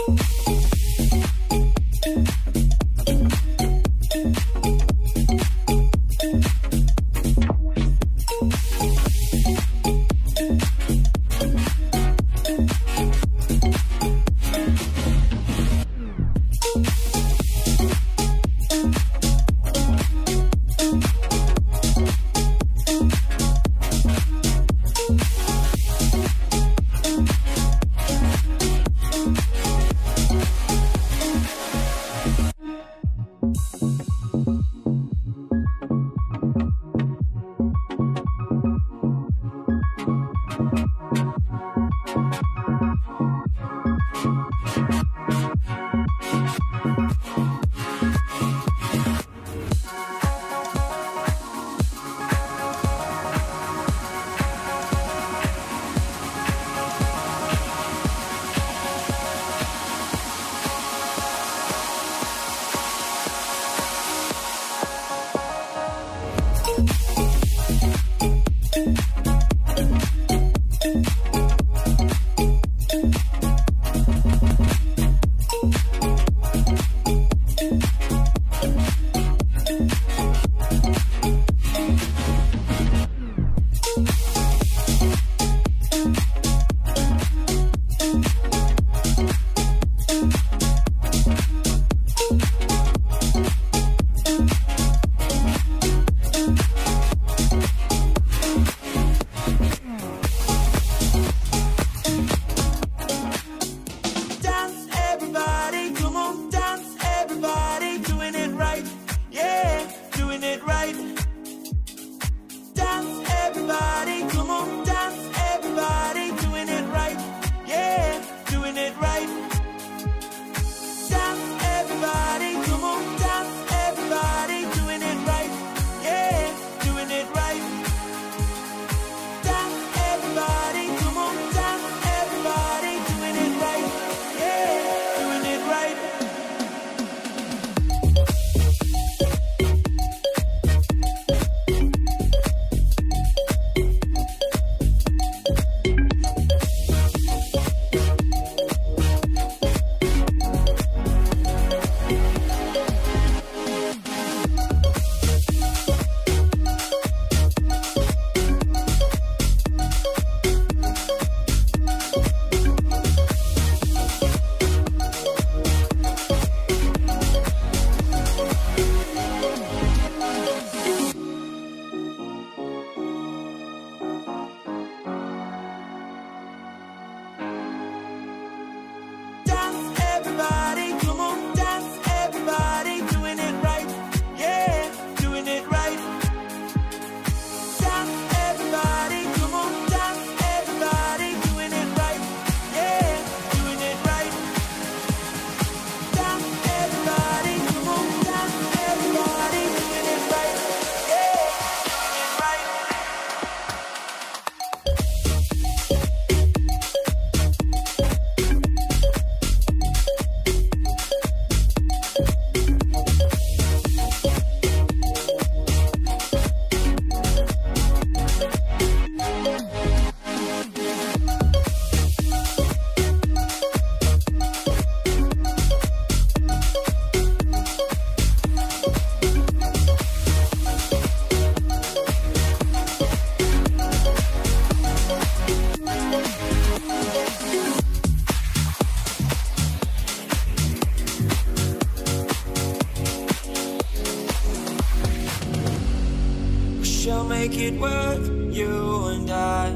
make it work, you and I.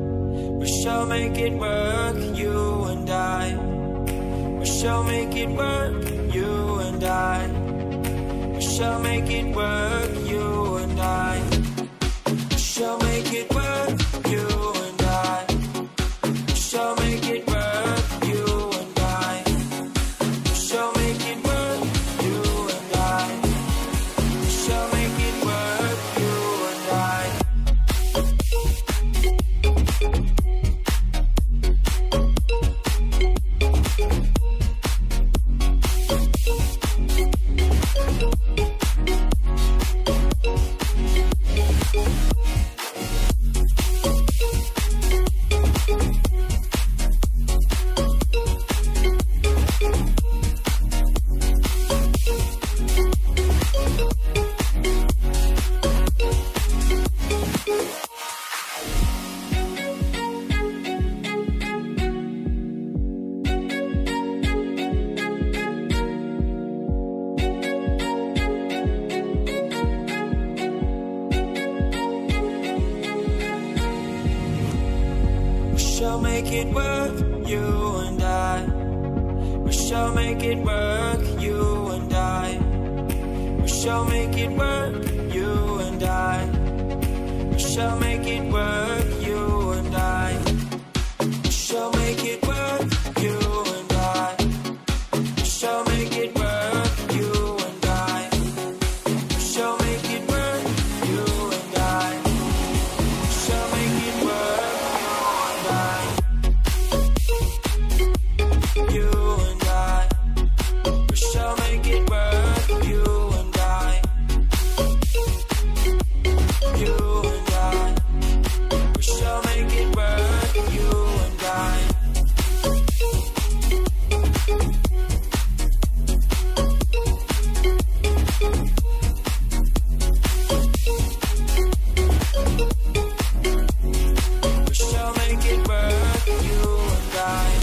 We shall make it work, you and I. We shall make it work, you and I. We shall make it work, you and I. We shall make it work, you and I. We shall make it work, you and I. We shall make it work, you and I. We shall make it work, you and I. you and I. We shall make it work, you and I. We shall make it work, you and I. We shall make it work, you and I. We shall make it work, you and I. We shall make it work, you and I. We shall make it work, you and I. We shall make it work, you and I. We shall make it work, you and I. You and I. We shall make it work, you and I. We shall make it work, you and I.